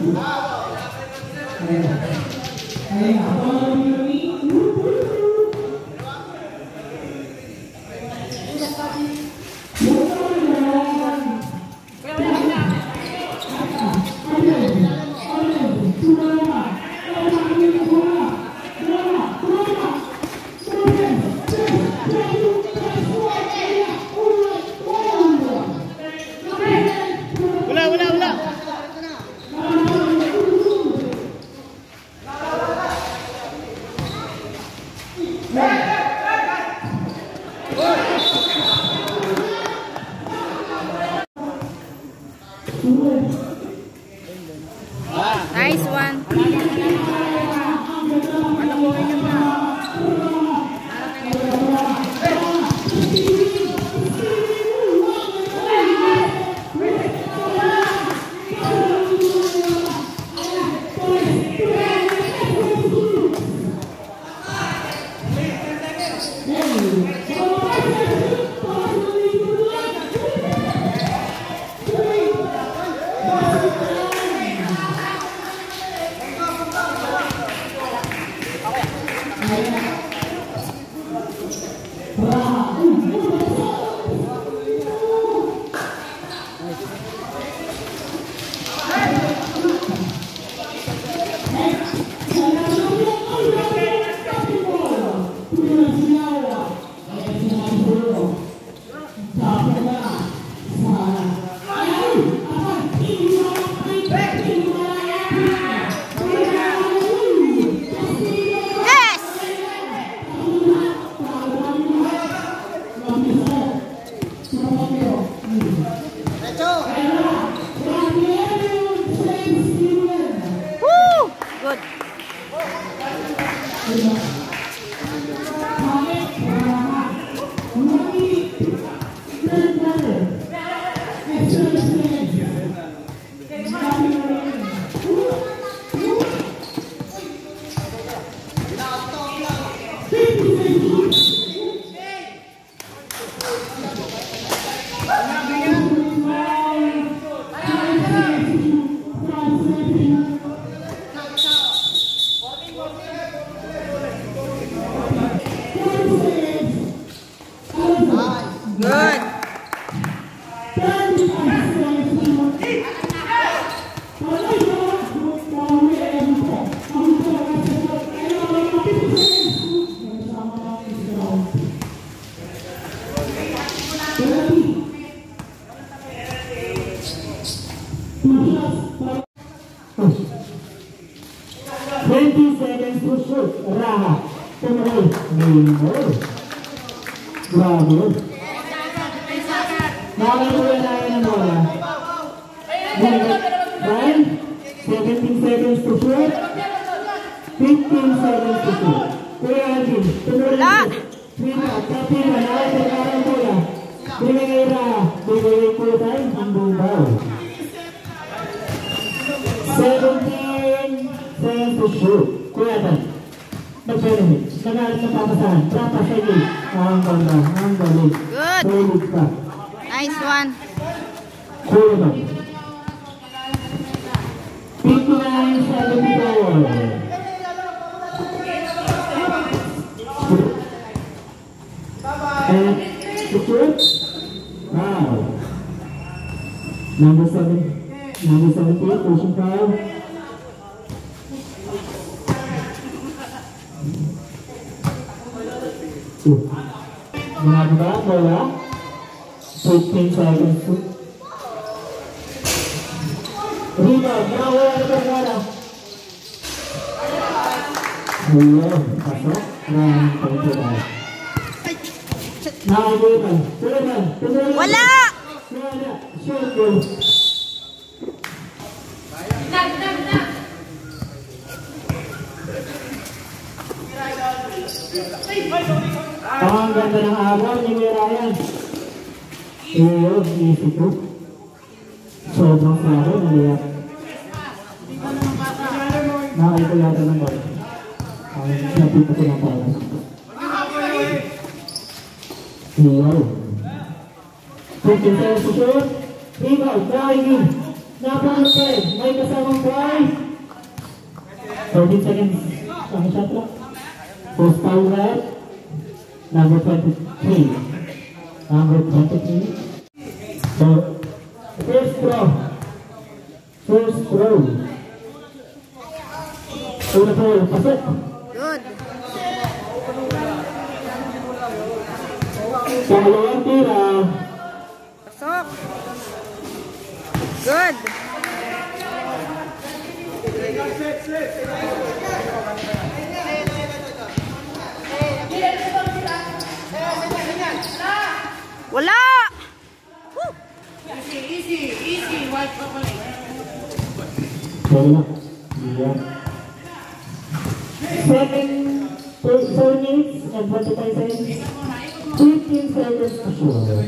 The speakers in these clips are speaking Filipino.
Nice one. Bravo. Nakakatuloy na yun ang bola. 17 seconds to shoot. 15 seconds to shoot. Kuya Alvin, tumuloy mo. Rita, kapila, nakakatuloy ang bola. Binigay Raha, binigay po tayo ang bumbaw. 17 seconds to shoot. Kuya Alvin, mag-penalty. Nagalit na papasahan. Trapa sa iyo. Ang ganda. Ang galit. Good. Tulog ka. Nice one. Kuya ba? 59-74. And the shoot. Wow. Number 17, pushing foul. Ginagawa ang bola. 15 seconds to. Rebound. Nakawala na ito bola. Ayun. Pasok. Round 25. Nakawala. Tuloy. Wala! Wala. Short goal. Ang ganda ng abang ni Ryan. Iyo, easy to. Sobrang saro, naliyak. Nakita yata ng ball. Napita ko ng ball. Iyo. 15 seconds to shoot. Rebound, Ryan. Number 10. May kasamang boy. 13 seconds. Ang shot lang. Post foul red. Number 23. Number 23. So, first throw. First throw. Una throw. Pasok. Good. Pangalawang tira. Pasok. Good. Wala. Woo. Easy. White properly. Wala. Yeah. 4 minutes and 45 seconds. 15 seconds to shoot.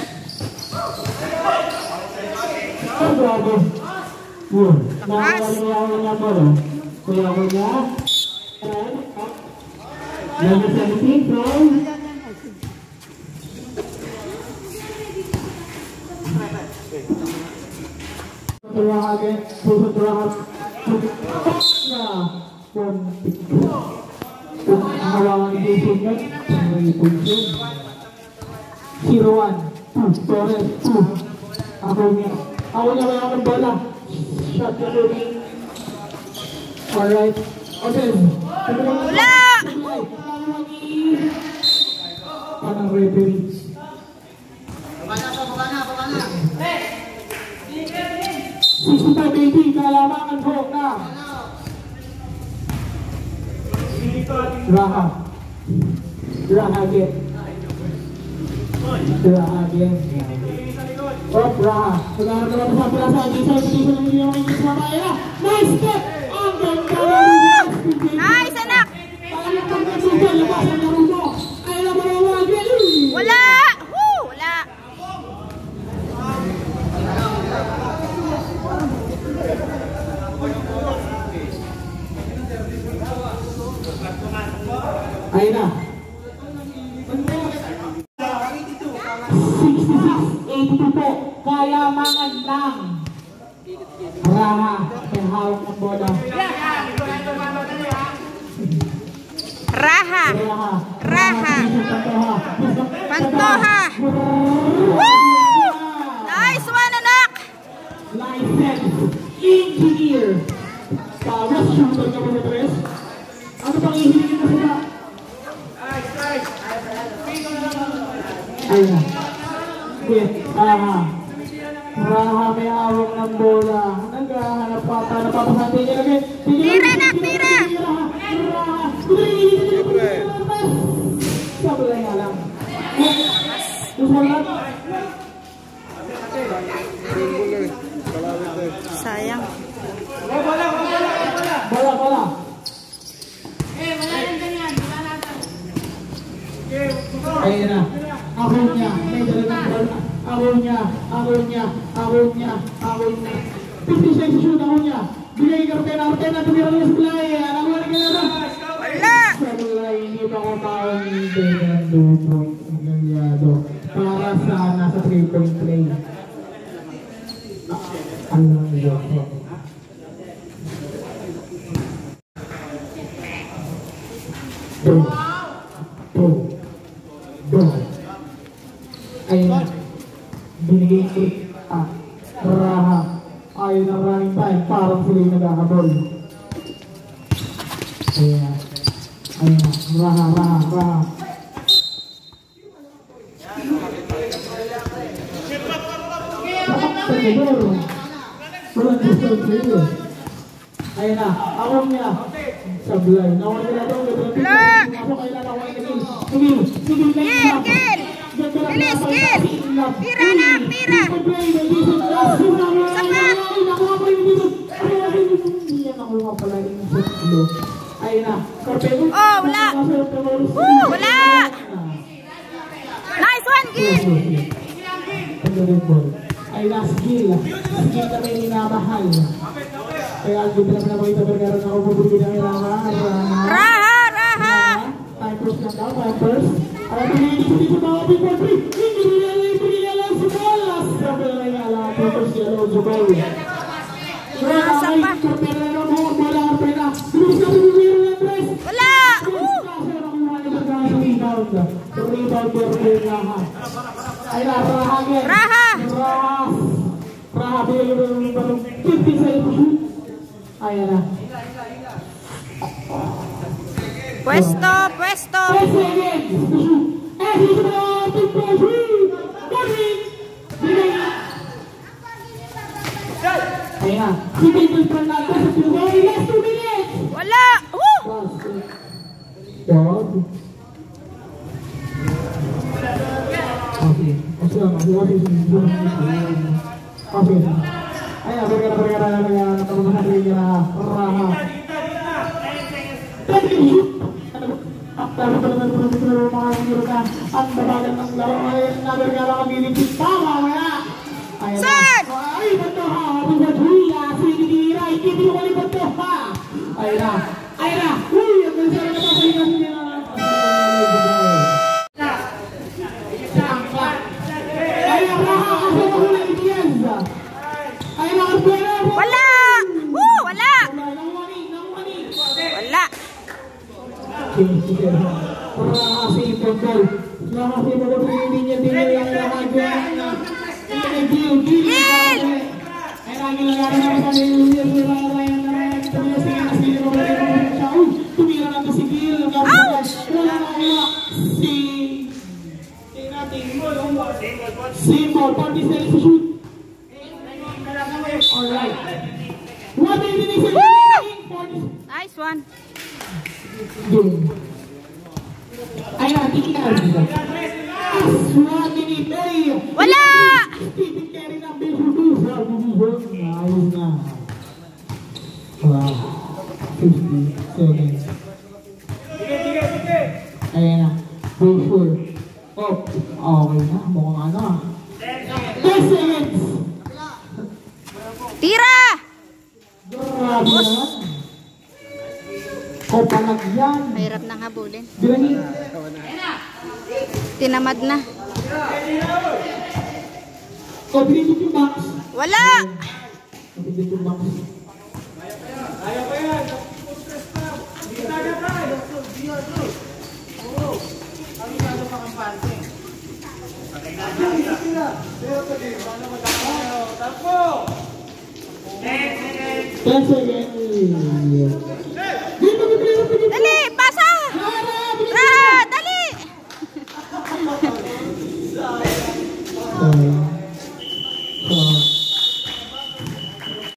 Oh, bravo. Yun. Nakakalimutan niya po, no? Kuya ko niya. Number 17 from... Turahagan. Turahagan. From kung hawakan yung signal, may punching. 0-1. 2. Torres. 2. Ako niya kaya ng bola. Shot na rin. Alright. Okay. Wala. Parang referee. Baba na. 65-80. Kalamangan ko na. Raha again. Oh, Raha. Sekarang kita bisa belasan. Bisa nice step. Nice, anak. Wala. Woo, wala. Ayun na. 66-82 po. Kalamangan lang. Raha. May hawak ng bola. Raha. Raha. Pantoha. Woo! Nice one, anak. License. Engineer. Tapos shooter ka mga tres. Ano pang ihilingin mo sila? Ayun na. Okay. Raha may awang ng bola. Naghahanap pa. Napapasante niya lagi. Tira, anak, tira. Raha. Sabulay nga lang. Sayang. Bola. Ayun na. Ako niya. May dalagang bola. Ako niya. 50 seconds shoot ako niya. Bigay ka rin na tumira niya sa bulay. Nakuha ka na. Wala. Sa bulay, hindi pa ko taong hindi ng 2 points nangyado. Para sa nasa 3-point play. Alam niyo po. Ayun. Binigay ko. Raha. Ayun ang running time. Parang sila yung nagkakabol. Ayun. Raha. Ayun na. Awang niya. Sablay. Nawag nila ito. Ako kailan ako ay naging. Sige. Bilis. Tira, anak, tira. Sapat. Ayun na. Oh, wala. Woo, wala. Nice one, Gil. Ay last skill na may minamahal. Kaya ang ganda na pinapakita pagkaroon ako pupunin ng Raha. Time first na daw, time first. Alam mo dito mga people free. Hindi nila lang sa bola. Sabi na nga lang, first yellow sa bola. pa. Wala! Raha! Pwesto, pwesto. Wala! Saan? Wala! Wala! Wala! Simple, 40 seconds to shoot. Alright. What do you think? Nice one. Ayan, tingnan. Wala! Ayos na. Wow. 50 seconds. Ayan na. Make sure. Oh, okay na. Mukhang ano. 10 seconds. Tira! Grabe yan. O palagyan. Mahirap nang habulin. Bilangin. Tinamad na. O, binigit yung box. Wala! Binigit yung box. Ayaw pa yan. Kita niya tayo. Ang gano'n pa kang pante. Tapo! 10 seconds.